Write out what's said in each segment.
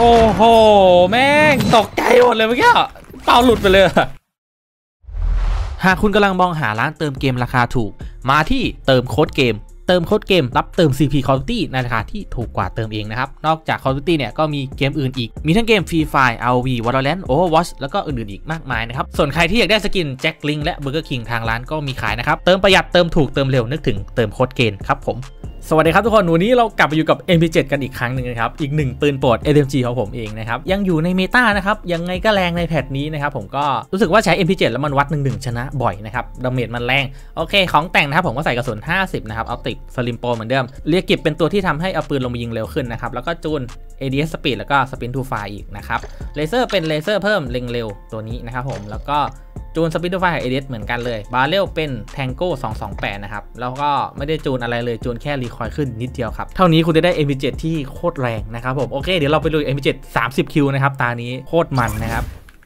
โอ้โหแม่งตกใจหมดเลยเมื่อกี้เป่าหลุดไปเลยหากคุณกำลังมองหาร้านเติมเกมราคาถูกมาที่เติมโค้ดเกมรับเติม CP Call of Duty ในราคาที่ถูกกว่าเติมเองนะครับนอกจาก Call of Duty เนี่ยก็มีเกมอื่นอีกมีทั้งเกม Free Fire ROV Valorant Overwatch แล้วก็อื่นๆอีกมากมายนะครับส่วนใครที่อยากได้สกินแจ็คลิงและ Burger King ทางร้านก็มีขายนะครับเติมประหยัดเติมถูกเติมเร็วนึกถึงเติมโค้ดเกมครับผมสวัสดีครับทุกคนวันนี้เรากลับมาอยู่กับ MP7 กันอีกครั้งหนึ่งนะครับอีกหนึ่งปืนโปรด SMG ของผมเองนะครับยังอยู่ในเมตานะครับยังไงก็แรงในแพทนี้นะครับผมก็รู้สึกว่าใช้ MP7 แล้วมันวัด 1-1 ชนะบ่อยนะครับดาเมจมันแรงโอเคของแต่งนะครับผมก็ใส่กระสุน50นะครับเอาติดสลิมโปเหมือนเดิมเรียกเก็บเป็นตัวที่ทำให้เอาปืนลงมายิงเร็วขึ้นนะครับแล้วก็จูน ADS Speed แล้วก็ Sprint to Fire อีกนะครับเลเซอร์เป็นเลเซอร์เพิ่มเล็งเร็วตัวนี้นะครับผมแล้วก็จูน Sprint to Fire กับ ADS เหมือนกันเลยบาเรลเป็น Tango 228นะครับแล้วก็ไม่ได้จูนอะไรเลยจูนแค่รีคอยขึ้นนิดเดียวครับเท่านี้คุณจะได้ MP7 ที่โคตรแรงนะครับผมโอเคเดี๋ยวเราไปลุย MP7 30 คิวนะครับตานี้โคตรมันนะครับ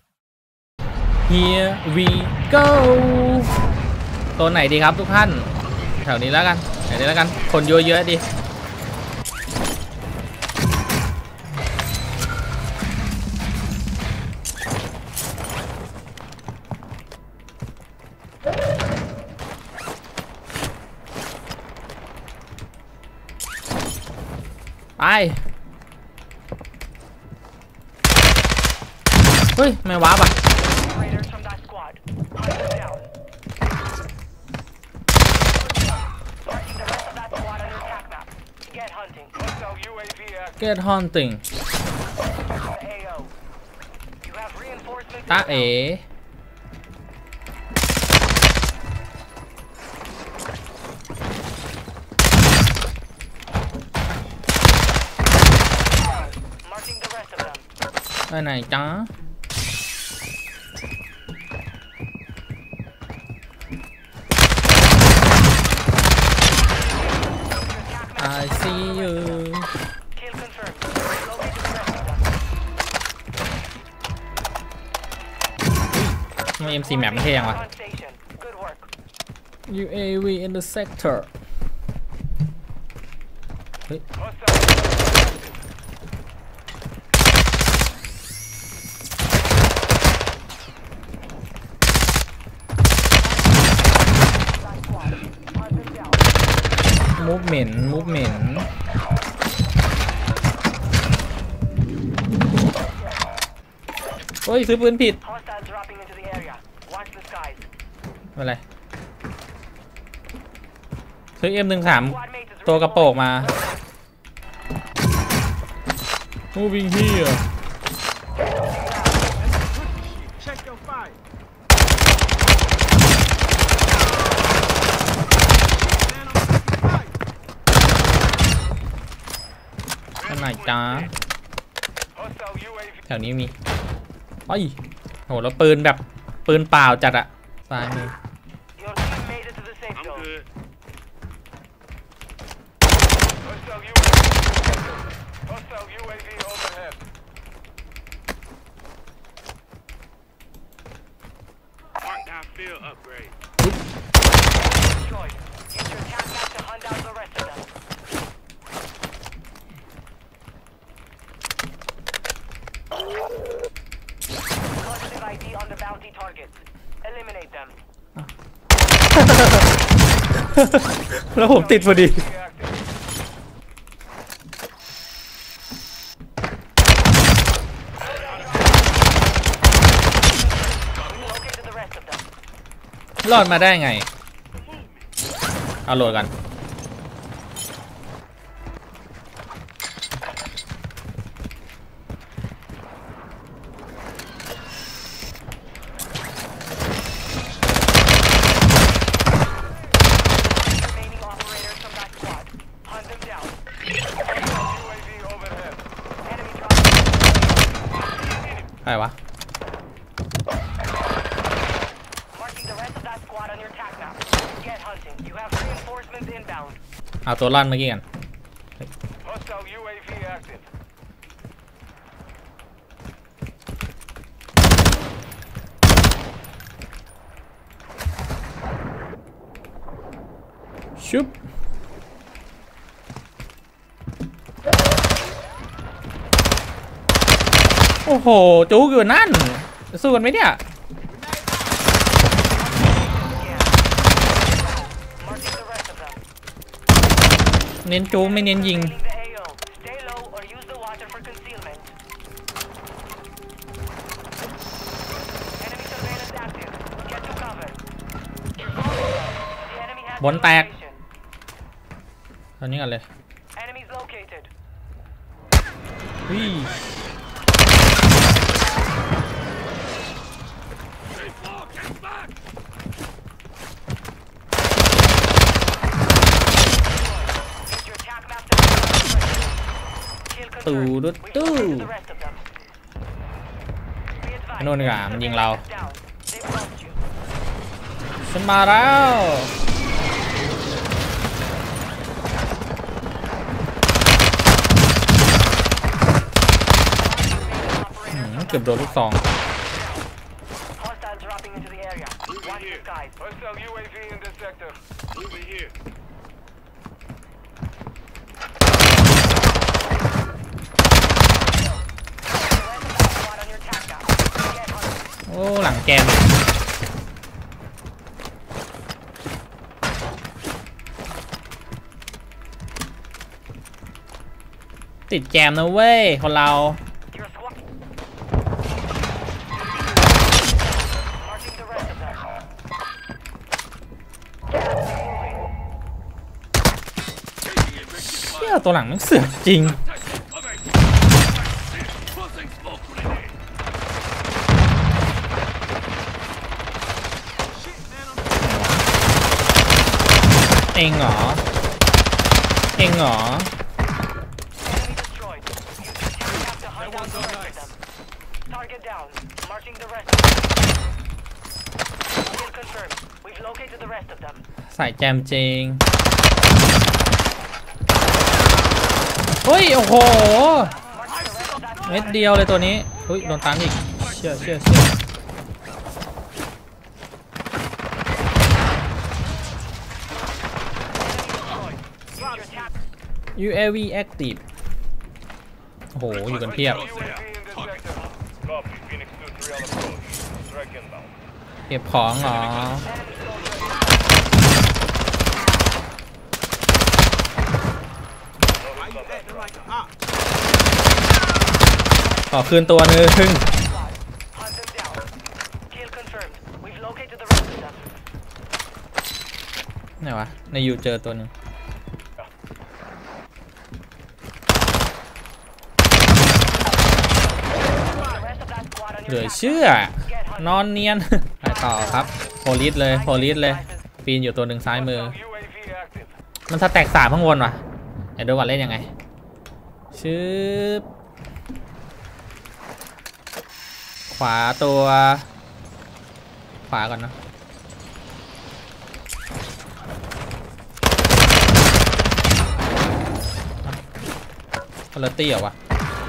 Here we go ตัวไหนดีครับทุกท่านแถวนี้แล้วกันแถวนี้แล้วกันคนเยอะๆดีไปเฮ้ยไม่ว้าป่ะGet hunting ตาเอ๋ไปไหนจ๊ะI see you ทำไม MC map ไม่เท่ยังวะ UAV in the sector เฮ้ยมูฟเมนโอ้ยซื้อปืนผิดไม่เป็นไรซื้อ M13 ตัวกระโปรงมา Moving hereไหนจ้าแถวนี้มีโอ้ยโหแล้วปืนแบบปืนเปล่าจัดอะซ้ายมือแล้วผมติดพอดีรอดมาได้ไงเอาโหลดกันใครวะเอาตัวลั่นเมื่อกี้กันชุบ เโอ้โหจุกอยู่นั่นสู้กันไหมเนี่ยเน้นจุกไม่เน้นยิงบนแตกตอนนี้กันเลยตู้ดูตู้โน่นกะมันยิงเราฉันมาแล้วเกือบโดนลูกซองโอ้หลังแกมติดแจมนะเว้ยคนเราเชี่ยตัวหลังมันเสือกจริงเองเหรอเองเหรอใส่แจมจริงเฮ้ยโอ้โหเม็ดเดียวเลยตัวนี้เฮ้ยโดนตันอีกเชี่ยUAV active โอ้โหอยู่กันเพียบเก็บของเหรอขอคืนตัวนึงไหนวะในยูเจอตัวนึงเหลือเชื่อนอนเนียนไปต่อครับโพลิสเลยปีนอยู่ตัวหนึ่งซ้ายมือมันสแต็กสามข้างบนว่ะเดี๋ยวดูก่อนเล่นยังไงชืบขวาตัวขวาก่อนนะคุณภาพเหรอวะ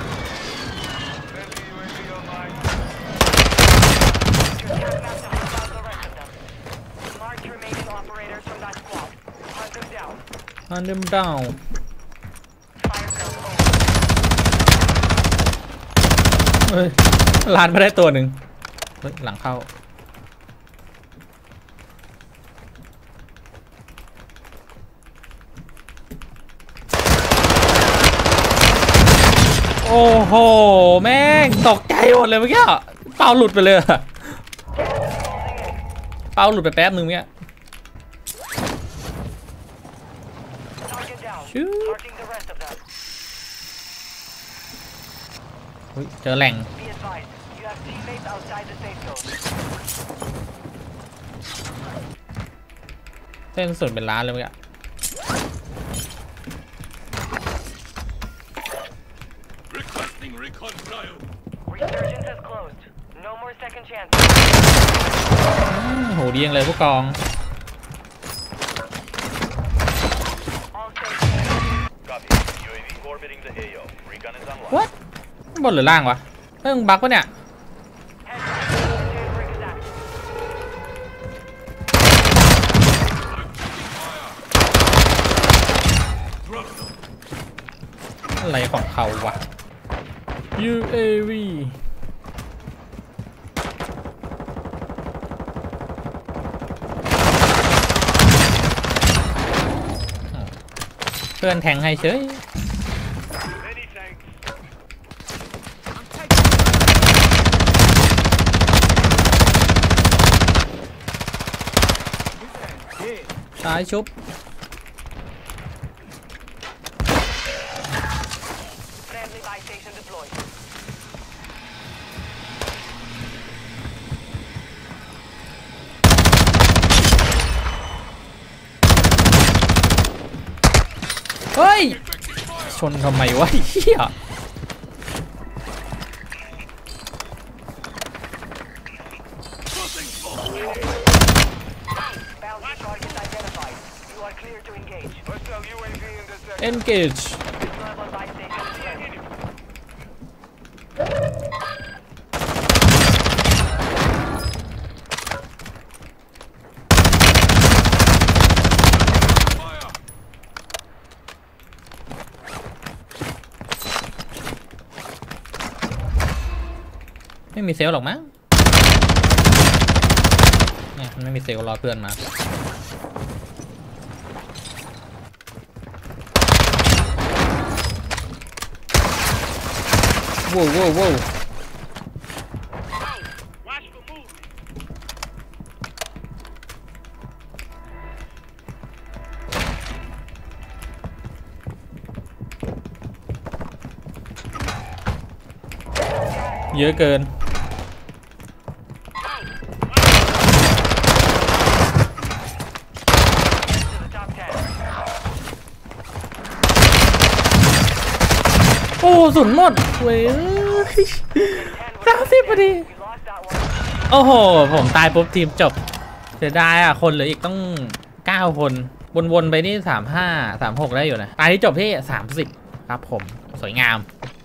Hunt them down เฮ้ยลานไม่ได้ตัวหนึ่งเฮ้ยหลังเข้าโอ้โหแม่งตกใจหมดเลยเมื่อกี้เป้าหลุดไปเลยเป้าหลุดไปแป๊บนึงเมื่อกี้เจอแหล่งเส้นสุดเป็นล้านเลยเมื่อกี้โหดียังเลยผู้กองWhat บนหรือล่างวะเฮ้ยมึงบั๊กปะเนี่ยอะไรของเขาวะ UAV เพื่อนแทงให้เฉยตายชุบเฮ้ยชนทำไมวะเฮียengage ไม่มีเซลล์หรอกมั้งเนี่ยมันไม่มีเซลล์รอเพื่อนมาว้าวว้าวว้าวเยอะเกินโอ้สุนหมดเว้ย30พอดีโอ้โหผมตายปุ๊บทีมจบเสียดายอ่ะคนเหลืออีกต้อง9คนวนๆไปนี่35 36ได้อยู่นะตายที่จบที่30ครับผมสวยงาม